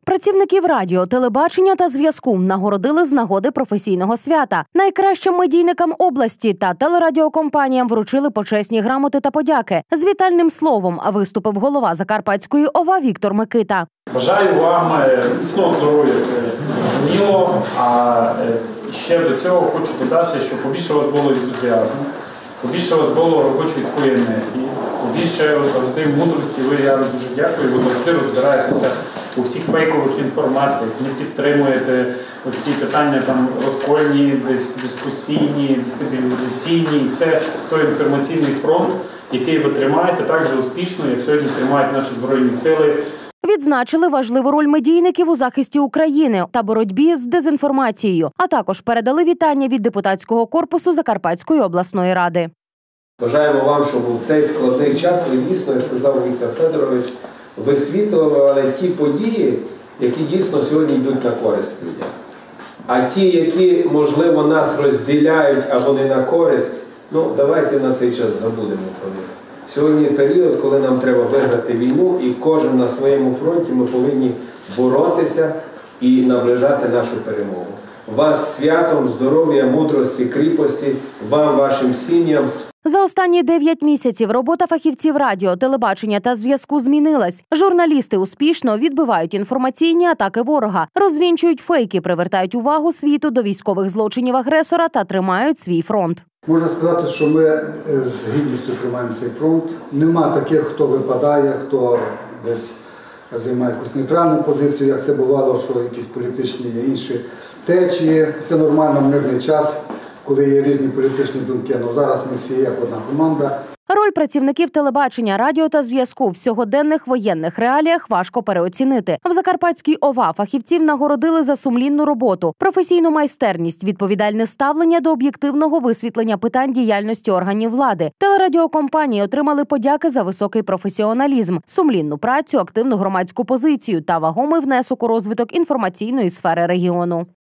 Працівників радіо, телебачення та зв'язку нагородили з нагоди професійного свята. Найкращим медійникам області та телерадіокомпаніям вручили почесні грамоти та подяки. З вітальним словом виступив голова Закарпатської ОВА Віктор Микита. Бажаю вам міцного здоров'я, це зрозуміло, а ще до цього хочу додати, що побільше у вас було ентузіазму, побільше у вас було робочої такої енергії, побільше завжди мудрості. Я вам дуже дякую, ви завжди розбираєтеся у всіх фейкових інформаціях, не підтримуєте оці питання там розкольні, дискусійні, дестабілізаційні. Це той інформаційний фронт, який ви тримаєте так же успішно, як сьогодні тримають наші Збройні Сили. Відзначили важливу роль медійників у захисті України та боротьбі з дезінформацією, а також передали вітання від депутатського корпусу Закарпатської обласної ради. Бажаємо вам, щоб у цей складний час ви дійсно, як сказав Віктор Федорович, висвітлювали ті події, які дійсно сьогодні йдуть на користь людям. А ті, які, можливо, нас розділяють або не на користь, давайте на цей час забудемо про них. Сьогодні період, коли нам треба виграти війну, і кожен на своєму фронті ми повинні боротися і наближати нашу перемогу. Вас святом, здоров'я, мудрості, кріпості, вам, вашим сім'ям. За останні 9 місяців робота фахівців радіо, телебачення та зв'язку змінилась. Журналісти успішно відбивають інформаційні атаки ворога, розвінчують фейки, привертають увагу світу до військових злочинів агресора та тримають свій фронт. Можна сказати, що ми з гідністю тримаємо цей фронт. Нема таких, хто випадає, хто десь займає якусь нейтральну позицію, як це бувало, що якісь політичні інші течії. Це нормально в мирний час, коли є різні політичні думки. Але зараз ми всі як одна команда. Роль працівників телебачення, радіо та зв'язку в сьогоденних воєнних реаліях важко переоцінити. В Закарпатській ОВА фахівців нагородили за сумлінну роботу, професійну майстерність, відповідальне ставлення до об'єктивного висвітлення питань діяльності органів влади. Телерадіокомпанії отримали подяки за високий професіоналізм, сумлінну працю, активну громадську позицію та вагомий внесок у розвиток інформаційної сфери регіону.